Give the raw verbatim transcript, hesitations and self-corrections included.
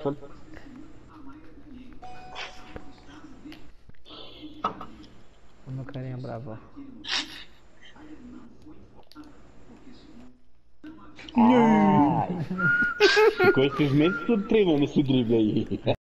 O meu carinha bravo. Ah, ficou esses meses tudo treinando esse drible aí.